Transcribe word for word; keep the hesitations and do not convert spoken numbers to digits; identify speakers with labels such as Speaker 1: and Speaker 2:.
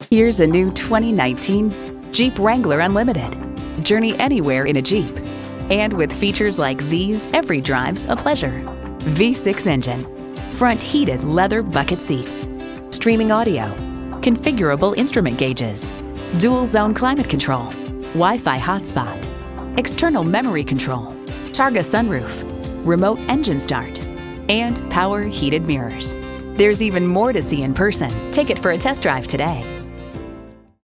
Speaker 1: Here's a new twenty nineteen Jeep Wrangler Unlimited. Journey anywhere in a Jeep. And with features like these, every drive's a pleasure. V six engine, front heated leather bucket seats, streaming audio, configurable instrument gauges, dual zone climate control, Wi-Fi hotspot, external memory control, Targa sunroof, remote engine start, and power heated mirrors. There's even more to see in person. Take it for a test drive today.